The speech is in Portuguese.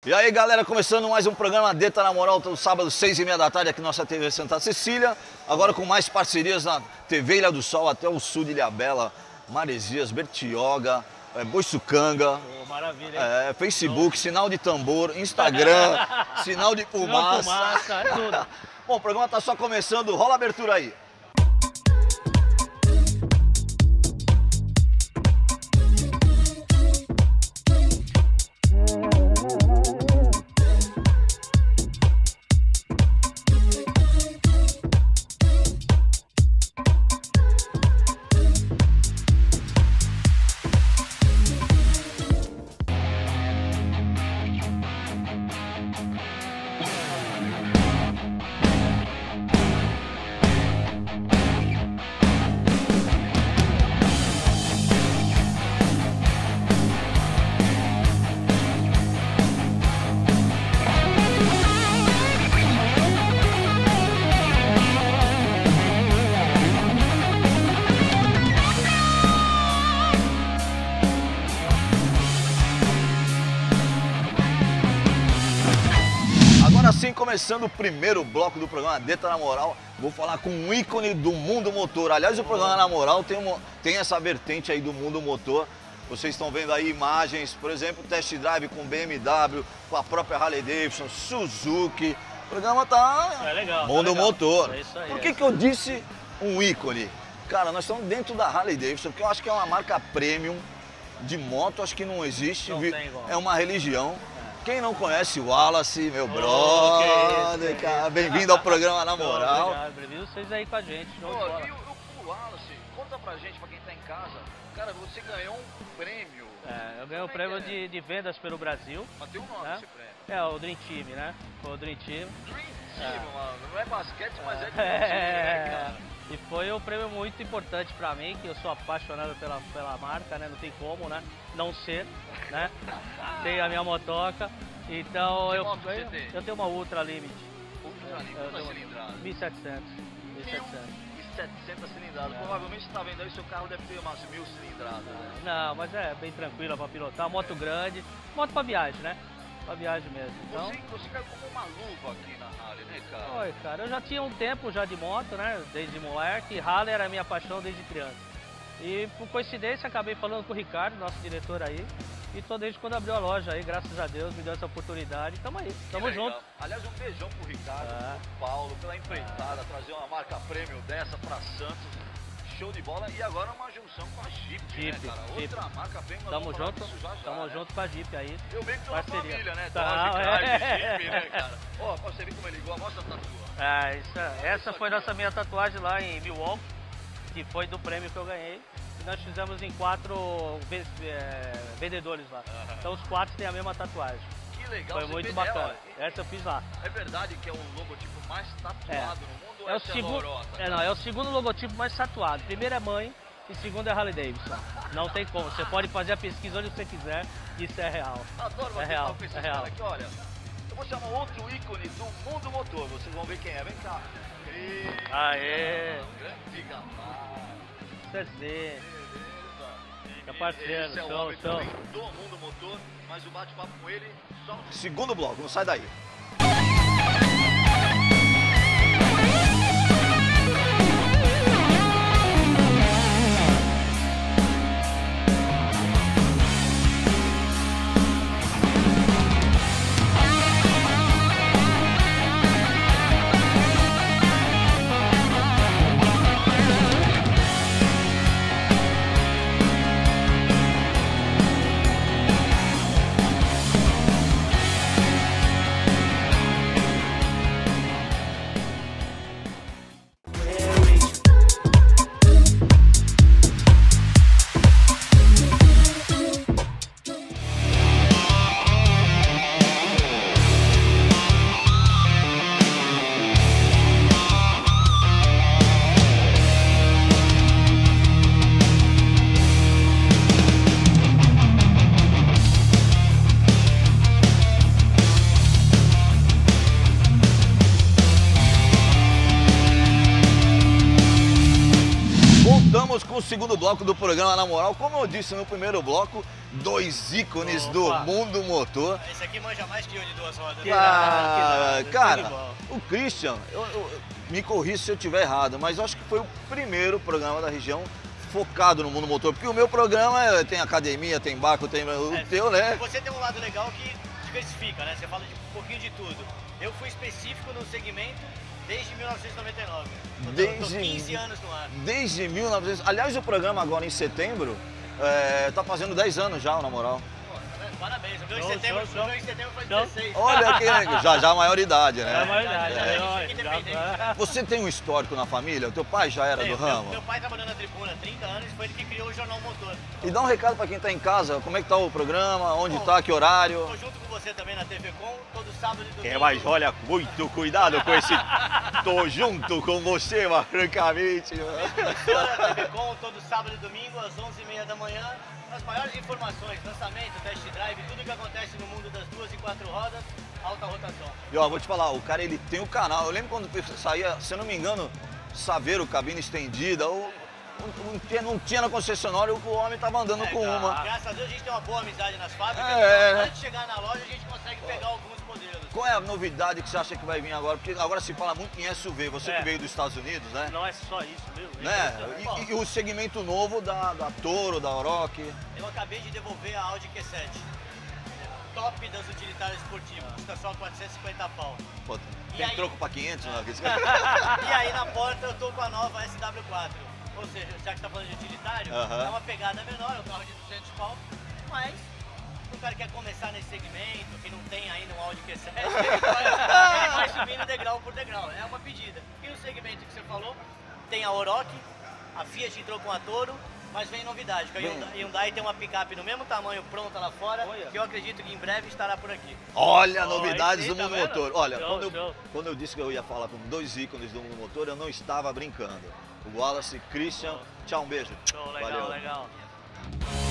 E aí galera, começando mais um programa Deta na Moral, todo sábado, 6h30 da tarde, aqui na nossa TV Santa Cecília. Agora com mais parcerias na TV Ilha do Sol, até o sul de Ilhabela, Maresias, Bertioga, Boiçucanga. Oh, maravilha, hein? Facebook, sinal de tambor, Instagram, sinal de fumaça. Fumaça, é tudo. Bom, o programa tá só começando, rola a abertura aí. Assim, começando o primeiro bloco do programa Deta na Moral, vou falar com um ícone do mundo motor. Aliás, o programa na Moral tem essa vertente aí do mundo motor. Vocês estão vendo aí imagens, por exemplo, test drive com BMW, com a própria Harley Davidson, Suzuki. O programa tá legal, mundo tá legal. motor. É isso aí, Por que eu disse um ícone? Cara, nós estamos dentro da Harley Davidson, que eu acho que é uma marca premium de moto, acho que não existe. Não tem igual. É uma religião. Quem não conhece o Wallace, meu brother, cara, bem-vindo ao programa Na Moral. Obrigado, bem-vindo vocês aí com a gente. E o Wallace, conta pra gente, pra quem tá em casa, cara, você ganhou um prêmio. Eu ganhei o prêmio de vendas pelo Brasil. Mas tem um nome esse prêmio. O Dream Team, né? Foi o Dream Team. Dream Team, mano, não é basquete, mas é Dream Team, né, cara? E foi um prêmio muito importante pra mim, que eu sou apaixonado pela marca, né? Não tem como, né? Não ser, né? Tem a minha motoca, então eu tenho uma Ultra Limit. Ultra Limit, quantas cilindradas? 1700. 1700 cilindradas. Provavelmente você tá vendo aí, seu carro deve ter umas 1000 cilindradas, né? Não, mas é bem tranquila pra pilotar, moto grande, moto pra viagem, né? Pra viagem mesmo. Então... Você caiu como uma luva aqui na Harley, né, cara? Oi, cara, eu já tinha um tempo já de moto, né? Desde moleque, Harley era a minha paixão desde criança. E por coincidência acabei falando com o Ricardo, nosso diretor aí, e tô desde quando abriu a loja aí, graças a Deus, me deu essa oportunidade, tamo aí, tamo junto. Aliás, um beijão pro Ricardo, pro Paulo, pela empreitada, trazer uma marca premium dessa pra Santos. Show de bola, e agora uma junção com a Jeep, né, cara? Outra marca premium. Tamo junto com a Jeep aí. Eu meio que tô na família, né? Jeep, né, cara? Ó, você viu como ele ligou? Mostra a tatuagem. Essa foi minha tatuagem lá em Milwaukee, que foi do prêmio que eu ganhei. E nós fizemos em 4 vendedores lá. Então os 4 têm a mesma tatuagem. Que legal. Foi muito bacana. Essa eu fiz lá. É verdade que é o logotipo mais tatuado no mundo? É o segundo, é o segundo logotipo mais tatuado. Primeiro é mãe e segundo é Harley Davidson. Não tem como. Você pode fazer a pesquisa onde você quiser, isso é real. Adoro é real, com esses caras aqui, olha. Eu vou chamar outro ícone do mundo motor. Vocês vão ver quem é. Vem cá. Aê! Grande Gaspar. Certeza. É parceiro, esse é o homem também do mundo motor, mas o bate-papo com ele só no segundo bloco, não sai daí. segundo bloco do programa Na Moral. Como eu disse no primeiro bloco, dois ícones do mundo motor. Esse aqui manja mais que eu de duas rodas. Cara, o Christian, me corrija se eu estiver errado, mas eu acho que foi o primeiro programa da região focado no mundo motor, porque o meu programa tem academia, tem barco, tem o teu, né? Você tem um lado legal que diversifica, né? Você fala de um pouquinho de tudo. Eu fui específico no segmento desde 1999. Tô 15 anos no ar. Desde 1900. Aliás, o programa agora em setembro tá fazendo 10 anos já, Na Moral. Parabéns, o meu em setembro faz 16. Olha aqui, já a maioridade, né? É a maioridade. Você tem um histórico na família? O teu pai já era do ramo? Meu pai trabalhou na tribuna há 30 anos e foi ele que criou o Jornal Motor. E dá um recado pra quem tá em casa, como é que tá o programa, onde tá, que horário? Tô junto com você também na TV Com, todo sábado e domingo. Mas olha, muito cuidado com esse tô junto com você, mas francamente. Na TV Com, todo sábado e domingo, às 11h30 da manhã. As maiores informações, lançamento, test drive, tudo que acontece no mundo das 2 e 4 rodas, alta rotação. E ó, vou te falar, o cara ele tem o canal. Eu lembro quando saía, se eu não me engano, Saveiro, cabine estendida, não tinha na concessionária, o homem tava andando com uma. Graças a Deus a gente tem uma boa amizade nas fábricas, antes de chegar na loja a gente consegue pegar alguns modelos. Qual é a novidade que você acha que vai vir agora? Porque agora se fala muito em SUV, você que veio dos Estados Unidos, né? Não é só isso, viu? Né? E o segmento novo da Toro, da Oroch. Eu acabei de devolver a Audi Q7. Top das utilitárias esportivas, custa só 450 pau. Pô, tem troco pra 500, né? E aí na porta eu tô com a nova SW4. Ou seja, já que você tá falando de utilitário, é uma pegada menor, é um carro de 200 pau, mas o cara que quer começar nesse segmento, que não tem ainda um Audi Q7, ele vai subindo degrau por degrau, é uma pedida. E no segmento que você falou, tem a Oroch, a Fiat entrou com a Toro, mas vem novidade, que a Hyundai tem uma picape no mesmo tamanho pronta lá fora, que eu acredito que em breve estará por aqui. Olha, novidades do mundo vendo? motor. Olha, Show. quando eu disse que eu ia falar com dois ícones do mundo motor, eu não estava brincando. O Wallace, Christian, tchau, um beijo. Show, legal, Valeu. legal.